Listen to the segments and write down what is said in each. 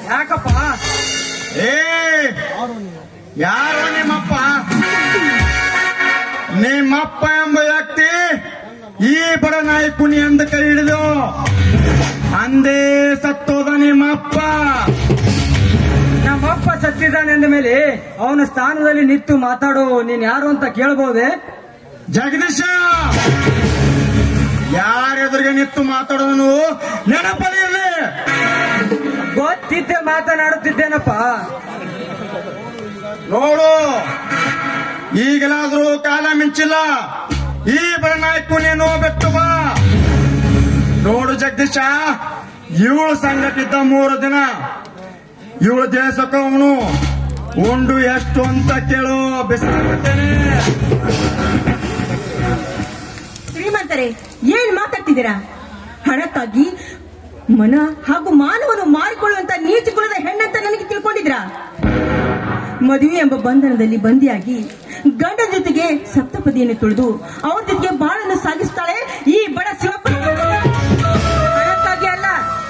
ಯಾಕಪ್ಪ? ಯಾರು ನಿಮ್ಮಪ್ಪ? ನಿಮ್ಮಪ್ಪ ಎಂಬ ವ್ಯಕ್ತಿ ಈ ಬಡ ನಾಯಿ ಕುಣಿ ಎಂದು ಕೈ ಹಿಡಿದು ಅಂದೇ ಸತ್ತೋದ ನಿಮ್ಮಪ್ಪ. ನಮ್ಮಪ್ಪ ಸತ್ತಿದ್ದಾನೆ ಅಂದ ಮೇಲೆ ಅವನ ಸ್ಥಾನದಲ್ಲಿ ನಿಂತು ಮಾತಾಡೋ ನೀನ್ ಯಾರು ಅಂತ ಕೇಳಬಹುದೇ? ಜಗದೀಶ, ಯಾರೆದುರಿಗೆ ನಿಂತು ಮಾತಾಡೋನು ನೆನಪಲ್ಲಿರಲಿ. ಗೊತ್ತಿದ್ದೆ ಮಾತನಾಡುತ್ತಿದ್ದೇನಪ್ಪ. ನೋಡು, ಈಗಲಾದ್ರೂ ಕಾಲ ಮಿಂಚಿಲ್ಲ. ಈ ಬಡ ನಾಯ್ಕು ನೀನು ಬಿಟ್ಟು ಬಾ. ನೋಡು ಜಗದೀಶ, ಇವಳು ಸಂಗಟಿದ್ದ 3 ದಿನ ಇವಳು ದೇಶಕ್ಕೆ ಅವನು ಉಂಡು ಎಷ್ಟು ಅಂತ ಕೇಳು, ಬಿಸಿರುತ್ತೇನೆ. ಶ್ರೀಮಂತರೇ, ಏನ್ ಮಾತಾಡ್ತಿದ್ದೀರಾ? ಹಣಕ್ಕಾಗಿ ಮನ ಹಾಗೂ ಮಾನವನು ಮಾರಿಕೊಳ್ಳುವಂತ ನೀಚ ಕುಲದ ಹೆಣ್ಣಂತ ನನಗೆ ತಿಳ್ಕೊಂಡಿದ್ರಾ? ಮದುವೆ ಎಂಬ ಬಂಧನದಲ್ಲಿ ಬಂದಿಯಾಗಿ ಗಂಡನ ಜೊತೆಗೆ ಸಪ್ತಪದಿಯನ್ನು ತುಳಿದು ಅವ್ರ ಜೊತೆಗೆ ಬಾಳನ್ನು ಸಾಗಿಸ್ತಾಳೆ ಈ ಬಡ ಶಿವಪ್ಪ. ಹಣಕ್ಕಾಗಿ ಅಲ್ಲ.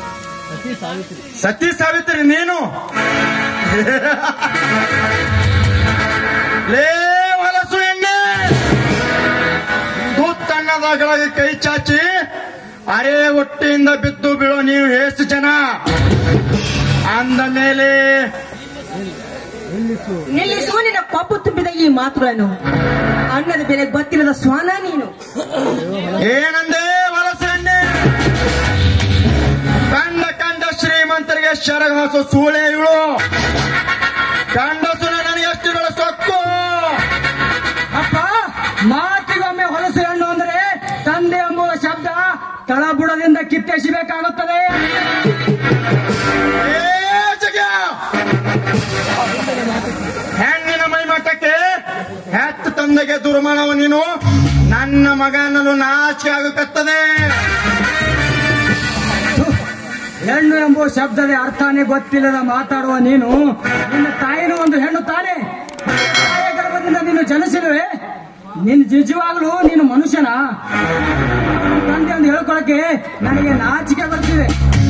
ಸತಿ ಸಾವಿತ್ರಿ ನೀನು ಲೇ ಹೊಲಸು ಎಣ್ಣೆ ತನ್ನದಾಗಳಾಗಿ ಕೈ ಚಾಚಿ ಅರೆ ಹೊಟ್ಟೆಯಿಂದ ಬಿದ್ದು ಬೀಳೋ ನೀವು ಎಷ್ಟು ಜನ ಅಂದ ಮೇಲೆ ನಿಲ್ಲಿಸು ನಿನ್ನ ಪಾಪು ತುಂಬಿದ ಈ ಮಾತುಗಳನ್ನು. ಅನ್ನದ ಬೆಲೆ ಗೊತ್ತಿಲ್ಲದ ಸ್ವಾನ ನೀನು. ಏನಂದೆ ಹೊಲಸು ಎಣ್ಣೆ? ಕಂಡ ಶ್ರೀಮಂತರಿಗೆ ಶರಗ ಹಾಸೋ ಸೂಳೆ ಇವಳು. ಗಂಡಸುನ ನನಗೆ ಎಷ್ಟು ಬೆಳೆಸೋಕ್ಕು. ಅಪ್ಪ, ಮಾತಿಗೊಮ್ಮೆ ಹೊಲಸು ಹೆಣ್ಣು ಅಂದರೆ ತಂದೆ ಎಂಬುವ ಶಬ್ದ ತಳಬುಡದಿಂದ ಕಿತ್ತೆಸಿಬೇಕಾಗುತ್ತದೆ. ಹೆಣ್ಣಿನ ಮೈಮಟ್ಟಕ್ಕೆ ಹೆತ್ತು ತಂದೆಗೆ ದುರ್ಮಣವ ನೀನು. ನನ್ನ ಮಗನಲ್ಲೂ ನಾಚಿಕೆ ಆಗಕತ್ತದೆ. ಹೆಣ್ಣು ಎಂಬುವ ಶಬ್ದದ ಅರ್ಥನೇ ಗೊತ್ತಿಲ್ಲದ ಮಾತಾಡುವ ನೀನು, ನಿನ್ನ ತಾಯಿನೂ ಒಂದು ಹೆಣ್ಣು ತಾನೆ. ತಾಯಿಯ ಗರ್ಭದಿಂದ ನೀನು ಜನಿಸಿರುವೆ. ನಿನ್ನ ನಿಜವಾಗ್ಲೂ ನೀನು ಮನುಷ್ಯನ ತಂದೆ ಎಂದು ಹೇಳ್ಕೊಳಕ್ಕೆ ನನಗೆ ನಾಚಿಕೆ ಬರ್ತಿದೆ.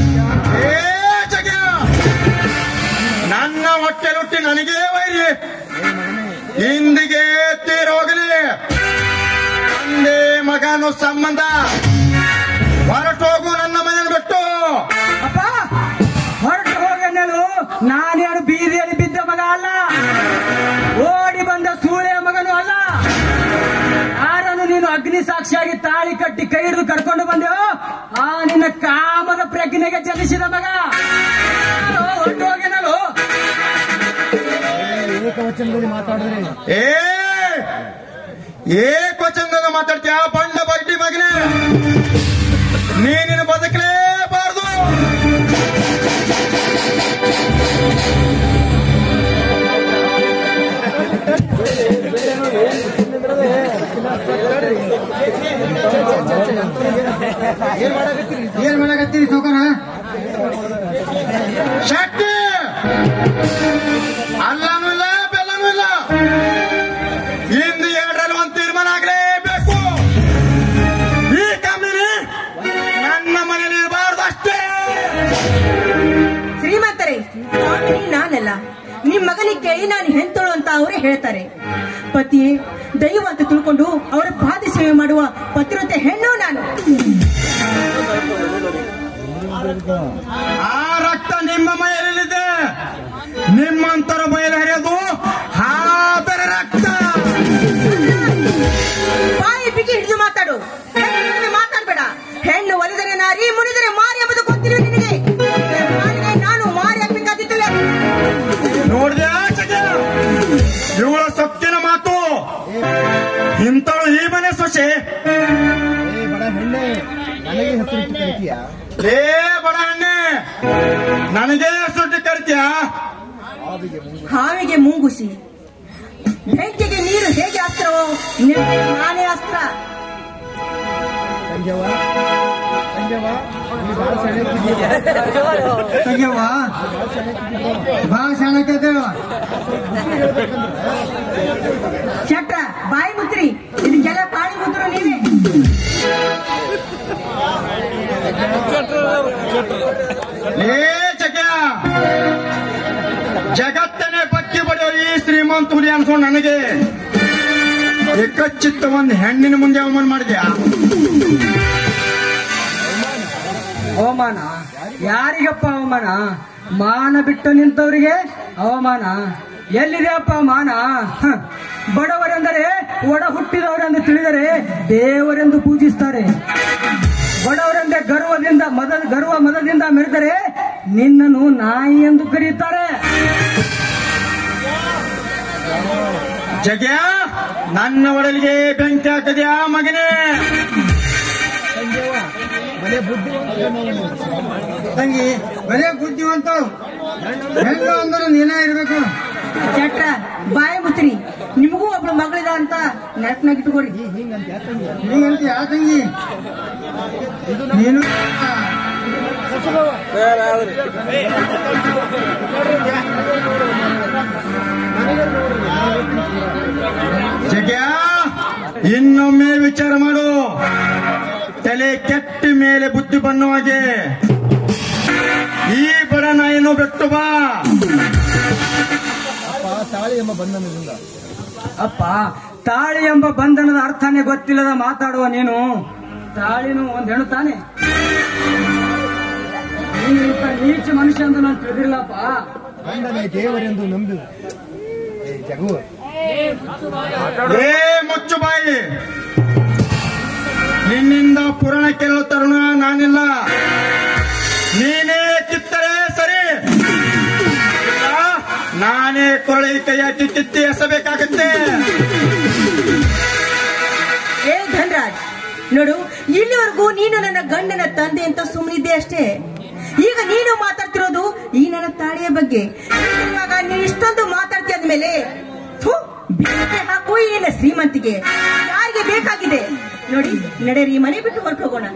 ನನ್ನ ಹೊಟ್ಟೆಲುಟ್ಟಿ ನನಗೇ ವೈರಿ ಇಂದಿಗೆ ತೀರೋಗಲಿ. ತಂದೆ ಮಗನು ಸಂಬಂಧ ಹೊರಟೋಗು ನನ್ನ ಮನೆಯನ್ನು ಬಿಟ್ಟು. ಅಪ್ಪ, ಹೊರಟು ಹೋಗಣ್ಣಲು. ನಾನೇನು ಬೀದಿಯಲ್ಲಿ ಬಿದ್ದ ಮಗ ಅಲ್ಲ, ಓಡಿ ಬಂದ ಸೂಳೆಯ ಮಗನು ಅಲ್ಲ. ಯಾರನ್ನು ನೀನು ಅಗ್ನಿ ಸಾಕ್ಷಿಯಾಗಿ ತಾಳಿ ಕಟ್ಟಿ ಕೈ ಹಿಡಿದು ಕರ್ಕೊಂಡು ಬಂದೆವು ಆ ನಿನ್ನ ಕಾಮದ ಪ್ರಜ್ಞೆಗೆ ಜನಿಸಿದ ಮಗ. ಹೊರಟು ಹೋಗೇನಲು. ಏಕವಚನದಲ್ಲಿ ಮಾತಾಡಿದ್ರೆ ಏಕವಚನದಾಗ ಮಾತಾಡ್ತೀಯ ಬಂಡ ಬಡ್ಡಿ ಮಗನೇ. ನೀನಿನ ಬದುಕಲೇಬಾರ್ದು. ಏನ್ ಮಾಡಕತ್ತೀರಿ ಸೌಕರ? ಶಕ್ತಿ ಅಲ್ಲನೂ ಇಲ್ಲ ಬೆಲ್ಲನೂ ಇಲ್ಲ. ಇಂದು 2ರಲ್ಲಿ ಒಂದು ತೀರ್ಮಾನ ಆಗಲೇಬೇಕು. ಈ ಕಂಪನಿ ನನ್ನ ಮನೇಲಿ ಇರಬಾರ್ದು ಅಷ್ಟೇ. ಶ್ರೀಮಂತರೇ, ನಾನಲ್ಲ, ನಿಮ್ ಮಗನಿಗೆ ಕೇಳಿ ನಾನು ಹೆಂತೋಳು ಅಂತ ಅವರೇ ಹೇಳ್ತಾರೆ. ಪತಿಯೇ ದೈವ ಅಂತ ತಿಳ್ಕೊಂಡು ಅವರ ಪಾದ ಸೇವೆ ಮಾಡುವ ಪತಿವ್ರತೆ ಹೆಣ್ಣು ನಾನು. ಆ ರಕ್ತ ನಿಮ್ಮ ಮೈಯಲ್ಲಿದೆ. ನಿಮ್ಮಂತರ ಮೈಯಲ್ಲಿ ಹರಿಯೋದು ಹಾದರ ರಕ್ತ. ಬಾಯಿ ಬಿಗಿ ಹಿಡಿದು ಮಾತಾಡು. ಮಾತಾಡ್ಬೇಡ. ಹೆಣ್ಣು ಒಲಿದರೆ ನಾರಿ, ಮುನಿದರೆ ಮಾರಿ ಎಂಬುದು ಗೊತ್ತಿಲ್ಲ ನಿನಗೆ. ನಾನು ಮಾರಿ ಹಾಕ್ಬೇಕಾದಿತ್ತು. ನೋಡಿದೆ ಇವಳ ಸೊಕ್ಕಿನ ಮಾತು. ಇಂಥಳು ಈ ಮನೆ ಸೊಸೆ. ಬಡ ಹೆಣ್ಣೆ, ನನಗೆ ಹೆಸರಿಟ್ಟು ಕರಿತೀಯ? ಲೇ ಬಡ ಹೆಣ್ಣೆ, ನನಗೆ ಹೆಸರು ಕರಿತೀಯ? ಹಾವಿಗೆ ಮುಂಗುಸಿ, ಬೆಂಕಿಗೆ ನೀರು ಹೇಗೆ ಅಸ್ತ್ರವೋ ನಾನೇ ಅಸ್ತ್ರ. ಸಂಜೆವ ಭಾಳ ಶಾಣಕ್ಯದೇವ. ಶಟ್ರ ಬಾಯಿ ಮುದ್ರಿ, ಇದಕ್ಕೆಲ್ಲ ಪಾಣಿ ಮುದ್ರು ನೀವೇ. ಲೇ ಚಕ್ಯ, ಜಗತ್ತನೇ ಬಕ್ಕಿ ಬಡಿಯೋ ಈ ಶ್ರೀಮಂತ ಹುಲಿ ಅನ್ಸ್ಕೊಂಡು ನನಗೆ ಏಕಚಿತ್ತ ಒಂದು ಹೆಣ್ಣಿನ ಮುಂದೆ ಅವಮಾನ ಮಾಡಿದ್ಯಾ? ಅವಮಾನ ಯಾರಿಗಪ್ಪ ಅವಮಾನ? ಮಾನ ಬಿಟ್ಟು ನಿಂತವರಿಗೆ ಅವಮಾನ ಎಲ್ಲಿದೆಯಪ್ಪ ಮಾನ? ಬಡವರೆಂದರೆ ಒಡ ಹುಟ್ಟಿದವರೆಂದು ತಿಳಿದರೆ ದೇವರೆಂದು ಪೂಜಿಸ್ತಾರೆ. ಬಡವರೆಂದೇ ಗರ್ವ ಮದದಿಂದ ಮೆರೆದರೆ ನಿನ್ನನ್ನು ನಾಯಿ ಎಂದು ಕರೆಯುತ್ತಾರೆ. ಜಗ್ಯ, ನನ್ನ ಒಡಲಿಗೆ ಬೆಂಕಿ ಹಾಕದ್ಯಾ ಮಗನೇ? ತಂಗಿ ಬರೇ ಬುದ್ಧಿವಂತ ಹೆಣ್ಣು ಅಂದ್ರೆ ನೀನೇ ಇರ್ಬೇಕು. ಚಟ್ರ ಬಾಯಿ ಮುಚ್ಚ್ರಿ. ನಿಮಗೂ ಒಬ್ಳು ಮಗಳಿದ ಅಂತ ನೆಟ್ನಾಗ ಇಟ್ಕೊರಿ. ನೀಗಂತ ಯಾ ತಂಗಿ ನೀನು ಜಗ್ಯ, ಇನ್ನೊಮ್ಮೆ ವಿಚಾರ ಮಾಡು. ತಲೆ ಕೆಟ್ಟ ಮೇಲೆ ಬುದ್ಧಿ ಬಣ್ಣು ಹಾಗೆ ಈ ಬಡ ನಾಯಿಯನ್ನು ಬಿಟ್ಟು ಬಾ. ತಾಳಿ ಎಂಬ ಬಂಧನದಿಂದ ಅಪ್ಪ, ತಾಳಿ ಎಂಬ ಬಂಧನದ ಅರ್ಥನೇ ಗೊತ್ತಿಲ್ಲದ ಮಾತಾಡುವ ನೀನು. ತಾಳಿನೂ ಒಂದ್ ಹೆಣ್ಣು ತಾನೆ. ನೀನು ಇಂಥ ನೀಚ ಮನುಷ್ಯ ಅಂತ ನಾನು ತಿಳಿದಿಲ್ಲಪ್ಪ. ಗಂಡನೇ ದೇವರೆಂದು ನಂಬಿ ಜಗು ಏ ಮುಚ್ಚು ಬಾಯಿ. ನಿನ್ನಿಂದ ಪುರಾಣ ಕೆಲವು ತರುಣ ನಾನಿಲ್ಲ. ನೀನೇ ಕಿತ್ತರೆ ಸರಿ, ನಾನೇ ಕೊರಳಿ ಕೈ ಹಾಕಿ ಕಿತ್ತಿ ಎಸಬೇಕಾಗತ್ತೆ. ಏ ಧನ್ರಾಜ್, ನೋಡು, ಇಲ್ಲಿವರೆಗೂ ನೀನು ನನ್ನ ಗಂಡನ ತಂದೆ ಅಂತ ಸುಮ್ಮನಿದ್ದೆ ಅಷ್ಟೇ. ಈಗ ನೀನು ಮಾತಾಡ್ತಿರೋದು ಈ ನನ್ನ ತಾಳಿಯ ಬಗ್ಗೆ. ಇವಾಗ ನೀನು ಇಷ್ಟೊಂದು ಮಾತಾಡ್ತೀಯ ಅಂದ್ಮೇಲೆ ಬೇರೆ ಹಾಕು ಈ ನಿನ್ನ ಶ್ರೀಮಂತಿಗೆ ಯಾರಿಗೆ ಬೇಕಾಗಿದೆ ನೋಡಿ. ನಡೆರಿ, ಮನೆ ಬಿಟ್ಟು ಹೊರಟು ಹೋಗೋಣ.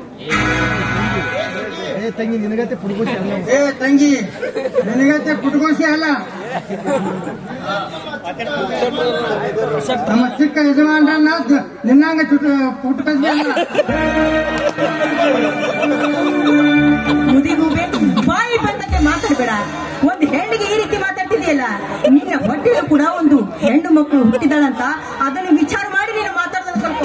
ಏ ತಂಗಿ ನಿನಗತ್ತೆ ಪುಡ್ಕೋಸಿ ಅಲ್ಲ. ಏ ತಂಗಿ, ನಿನಗತ್ತೆ ಪುಟ್ಕೋಸಿ ಅಲ್ಲ. ನಮ್ಮ ಚಿಕ್ಕ ಯಜಮಾನ್ರನ್ನ ನಿನ್ನಂಗ ಪುಟ್ಕೋಸಿ ಅಲ್ಲ. ಮುದಿಗೂಬೆ, ಬಾಯಿ ಬಂದಂತೆ ಮಾತಾಡ್ಬೇಡ. ಒಂದು ಹೆಣ್ಣಿಗೆ ಈ ರೀತಿ ಮಾತಾಡ್ತಿದೆಯಲ್ಲ, ನಿನ್ನ ಹೊಟ್ಟೆಯಲ್ಲೂ ಕೂಡ ಒಂದು ಹೆಣ್ಣು ಮಕ್ಕಳು ಹುಟ್ಟಿದಾಳಂತ ಅದನ್ನು ವಿಚಾರ ಮಾಡಿ ನೀನು ಮಾತಾಡ್ದ ಸ್ವಲ್ಪ.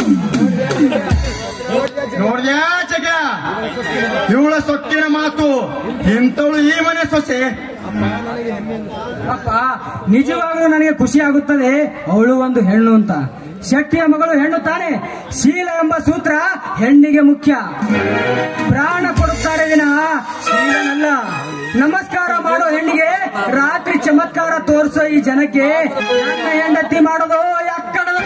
ನೋಡ್ಯಾ ಜಗ, ಇವಳ ಸೊಕ್ಕಿನ ಮಾತು. ಇಂಥವಳು ಈ ಮನೆ ಸೊಸೆ. ಅಪ್ಪ, ನಿಜವಾಗ್ಲೂ ನನಗೆ ಖುಷಿ ಆಗುತ್ತದೆ ಅವಳು ಒಂದು ಹೆಣ್ಣು ಅಂತ. ಶಕ್ತಿಯ ಮಗಳು ಹೆಣ್ಣು ತಾನೆ. ಶೀಲ ಎಂಬ ಸೂತ್ರ ಹೆಣ್ಣಿಗೆ ಮುಖ್ಯ. ಪ್ರಾಣ ಕೊಡುತ್ತಾರೆ ವಿನಃ ಶೀಲನಲ್ಲ. ನಮಸ್ಕಾರ ಮಾಡೋ ಹೆಣ್ಣಿಗೆ ರಾತ್ರಿ ಚಮತ್ಕಾರ ತೋರಿಸೋ ಈ ಜನಕ್ಕೆ ನನ್ನ ಹೆಂಡತಿ ಮಾಡೋದು ಯಾಕಡದ.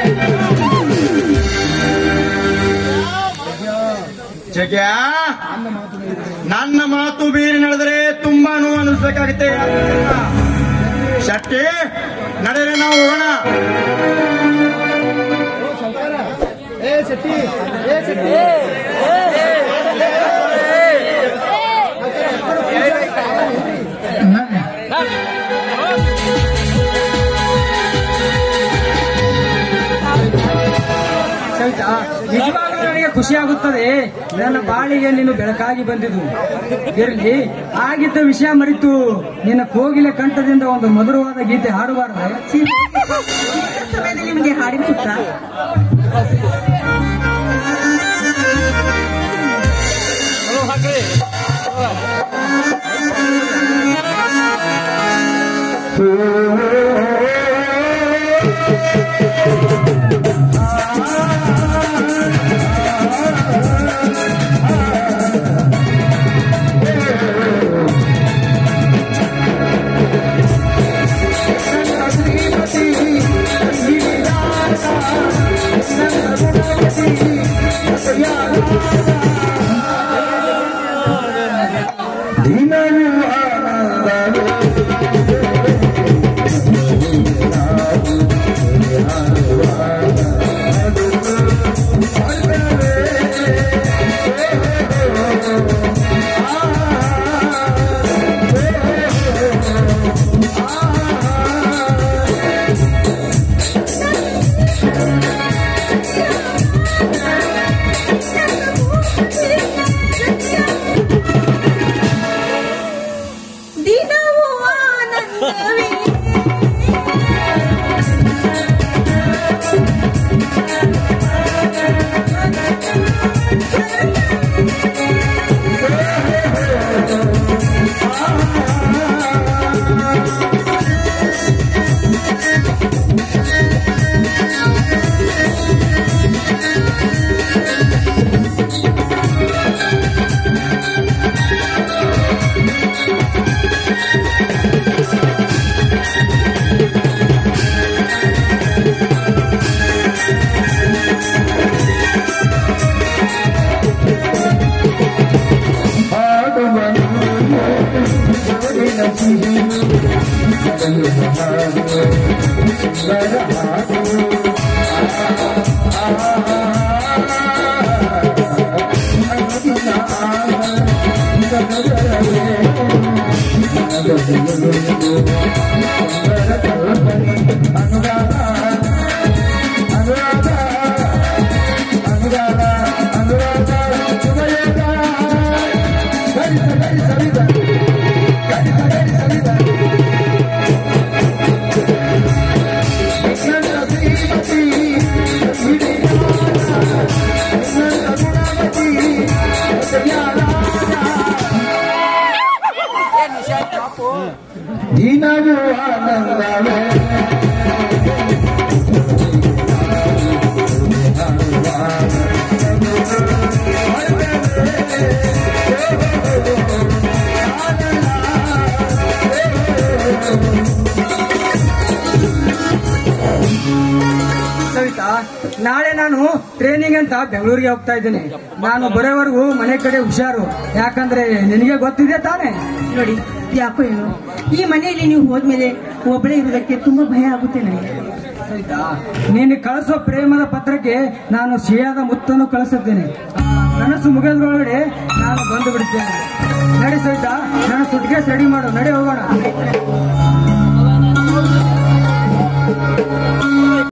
ಜಗ್ಯ, ನನ್ನ ಮಾತು ಬೀರಿ ನಡೆದರೆ ತುಂಬಾ ನೋವು ಅನಿಸ್ಬೇಕಾಗುತ್ತೆ. ಶಕ್ತಿ, ನಡೆದರೆ ನಾವು ಹೋಗೋಣ. ಏ ಶೆಟ್ಟಿ, ಏ ಶೆಟ್ಟಿ, ನಿಜವಾಗ್ಲೂ ನನಗೆ ಖುಷಿ ಆಗುತ್ತದೆ. ನನ್ನ ಬಾಳಿಗೆ ನೀನು ಬೆಳಕಾಗಿ ಬಂದಿದ್ದು. ಇರಲಿ, ಆಗಿದ್ದ ವಿಷಯ ಮರೆತು ನಿನ್ನ ಕೋಗಿಲೆ ಕಂಠದಿಂದ ಒಂದು ಮಧುರವಾದ ಗೀತೆ ಹಾಡಬಾರದೆ? ಸಮಯದಲ್ಲಿ ನಿಮಗೆ ಹಾಡಿನ ಪುತ್ರ. ದಿನವೂ ಆನಂದ ದಿನವೂ ಆನಂದವೇ ಸವಿತಾ, ನಾಳೆ ನಾನು ಟ್ರೈನಿಂಗ್ ಅಂತ ಬೆಂಗಳೂರಿಗೆ ಹೋಗ್ತಾ ಇದ್ದೀನಿ. ನಾನು ಬರೋವರೆಗೂ ಮನೆ ಕಡೆ ಹುಷಾರು, ಯಾಕಂದ್ರೆ ನಿನಗೆ ಗೊತ್ತಿದೆ ತಾನೇ. ನೋಡಿ, ಯಾಕೋ ಏನು ಈ ಮನೆಯಲ್ಲಿ ನೀವು ಹೋದ್ಮೇಲೆ ಒಬ್ಬಳೇ ಇರೋದಕ್ಕೆ ತುಂಬಾ ಭಯ ಆಗುತ್ತೆ ನನಗೆ. ಸವಿತಾ, ನೀನು ಕಳಿಸೋ ಪ್ರೇಮದ ಪತ್ರಕ್ಕೆ ನಾನು ಸಿಹಿಯಾದ ಮುತ್ತನ್ನು ಕಳಿಸುತ್ತೇನೆ. ನನಸು ಮುಗಿದ್ರೊಳಗಡೆ ನಾನು ಬಂದು ಬಿಡ್ತೇನೆ. ನಡಿ ಸವಿತಾ, ನನ್ನ ಸುಟ್ಕೇಸ್ ರೆಡಿ ಮಾಡು, ನಡಿ ಹೋಗೋಣ.